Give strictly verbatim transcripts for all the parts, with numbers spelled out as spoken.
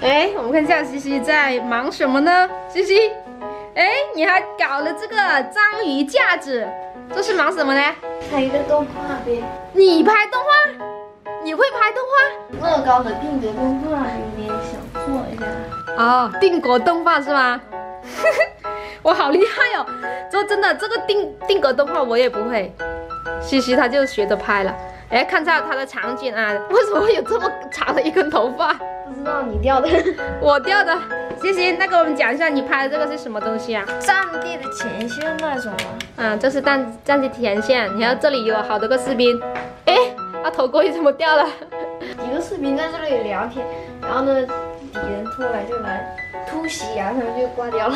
哎，我们看一下西西在忙什么呢？西西，哎，你还搞了这个章鱼架子，这是忙什么呢？ 拍一个动画呗。 你拍动画？你会拍动画？ 乐高的定格动画有点想做一下。 哦，定格动画是吗？我好厉害哦！这真的，这个定定格动画我也不会。西西他就学着拍了。哎，看一下他的场景啊，为什么会有这么长的一根头发？ 不知道你掉的， 我掉的。西西，那给我们讲一下，你拍的这个是什么东西啊？ 战地的前线那种啊。 嗯，这是战战地前线。你看这里有好多个士兵。哎，他头盔怎么掉了？ 几个士兵在这里聊天，然后呢，敌人突然就来突袭啊，他们就挂掉了。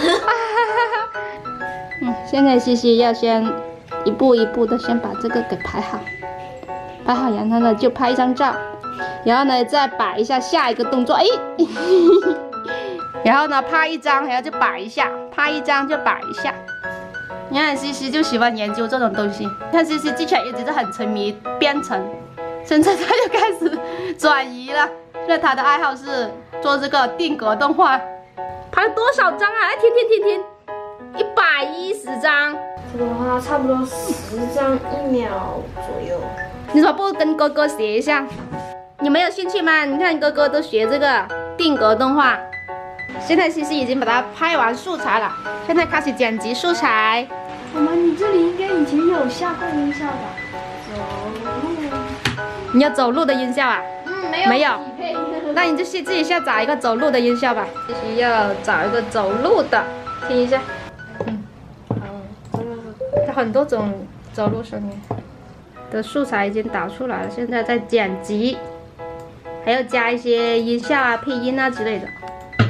嗯，现在西西要先一步一步的先把这个给拍好，拍好，然后呢就拍一张照，然后呢再摆一下下一个动作，哎，然后呢拍一张，然后就摆一下，拍一张就摆一下。你看西西就喜欢研究这种东西，看西西之前一直都很沉迷编程，现在他又开始转移了，现在他的爱好是做这个定格动画。拍了多少张啊？哎，停停停停，一百一十张。 这个的话差不多十张一秒左右。 你怎么不跟哥哥学一下？你们有兴趣吗？你看哥哥都学这个定格动画。现在西西已经把它拍完素材了，现在开始剪辑素材。 妈妈，你这里应该以前有下过音效吧？走路。 你有走路的音效啊？ 嗯，没有。 没有。那你就去自己下载一个走路的音效吧。必须要找一个走路的，听一下。嗯，嗯，它很多种走路声音的素材已经导出来了，现在在剪辑，还要加一些音效啊、配音啊之类的。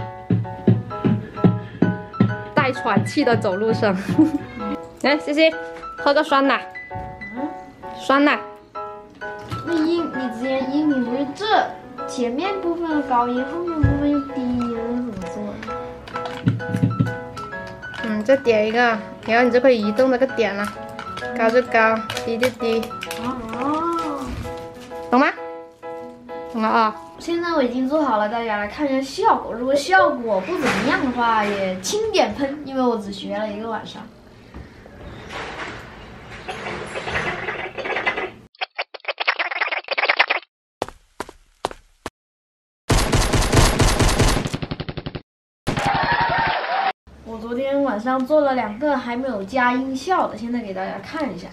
带喘气的走路声。来，西西，喝个酸奶。 嗯， 酸奶。 那音，你之前音频不是这？前面部分的高音，后面部分又低音，怎么做呢？ 嗯，再点一个，然后你就可以移动那个点了，高就高，低就低。 哦， 懂吗？懂了啊！ 现在我已经做好了，大家来看一下效果。如果效果不怎么样的话，也轻点喷，因为我只学了一个晚上。我昨天晚上做了两个还没有加音效的，现在给大家看一下。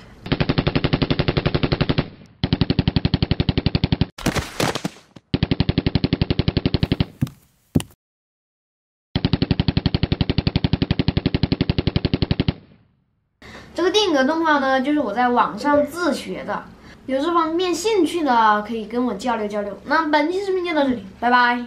这个定格动画呢，就是我在网上自学的，有这方面兴趣的可以跟我交流交流。那本期视频就到这里，拜拜。